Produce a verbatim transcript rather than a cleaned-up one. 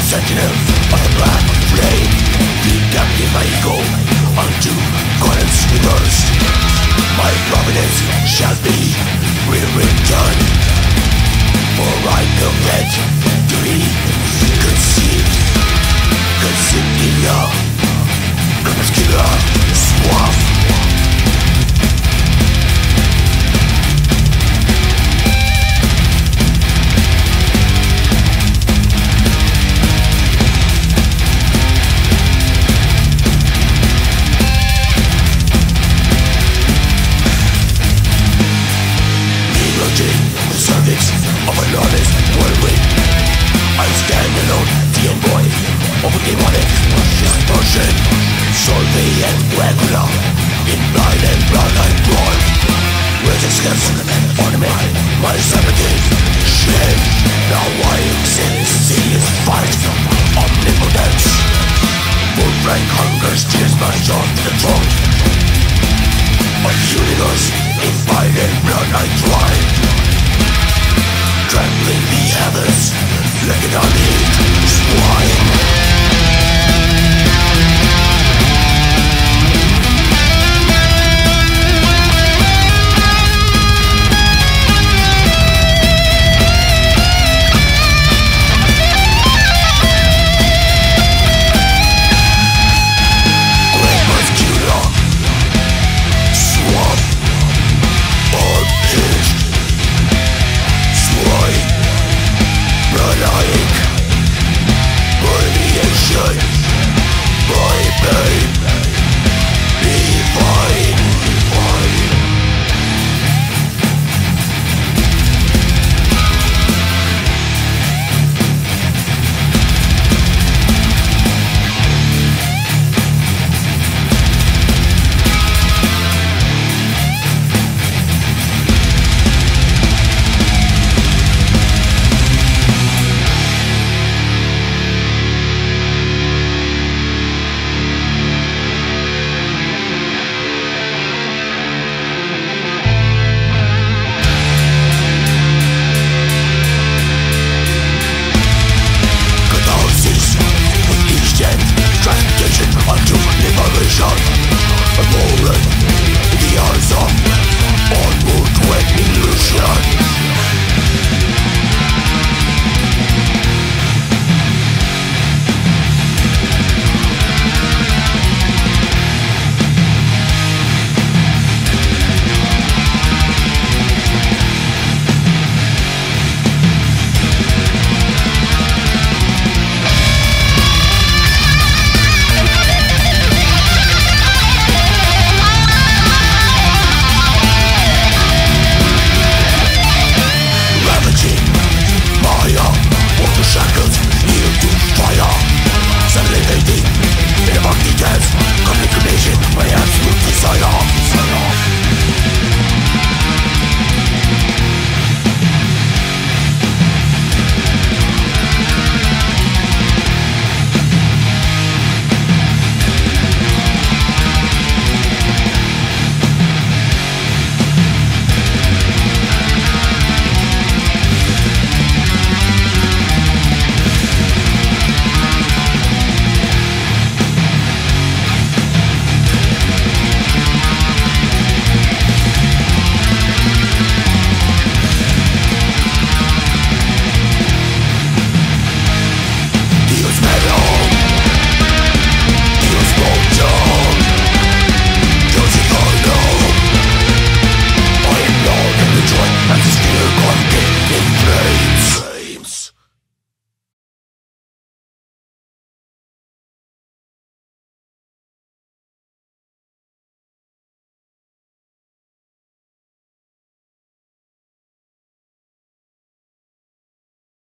Sentinel of the black flame, decapitated my ego unto God's reverse. My providence shall be re-returned, for I covet to be conceived, conceived in the Crepuscular Swamp. The cervix of a lawless whirlwind, I stand alone, the envoy of a daemonic dispersion. Solve et Coagula, in bile and blood I brawl. Resistance, ornament, my serpentine shame. Now I excel insidious fight, omnipotence. Full rank hunger steers my jaw to the throat. A universe, in bile and blood I thrive, trampling the heavens like an unhinged swine.